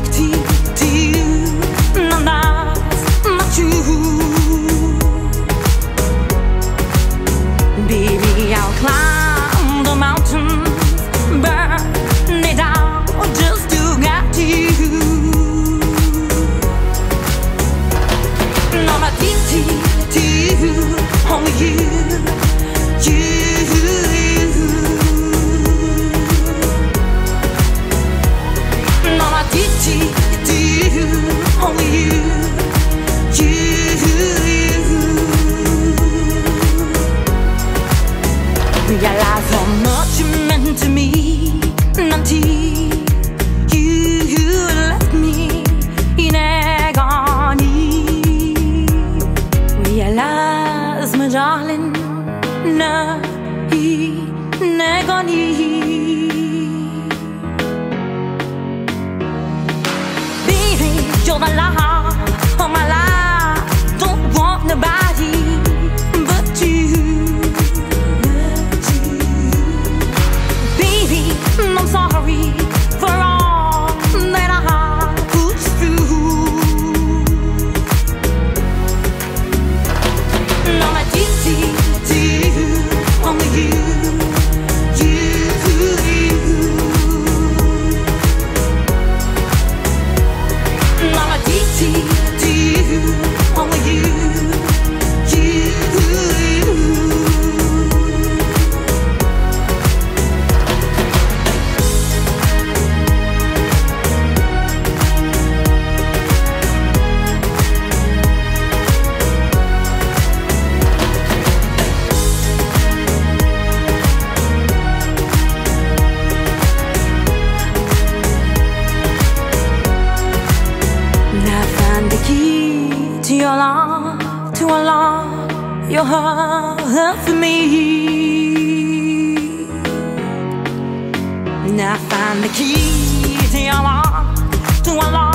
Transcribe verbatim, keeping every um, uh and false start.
addicted to you, and that's not true. Baby, I'll climb the mountains, burn it down just to get to you. And I'm addicted to you, only you, you. Addicted to you, only you, you. Realize how much you meant to me until you left me in agony. Realize, my darling, no, in agony. You're the love of my life. Don't want nobody but you. Baby, I'm sorry for all that I put you through. And I'm addicted to you, only you, you. I'm addicted to you, only you, you. To your love, to a love, your heart for me. Now find the key to your love, to a love.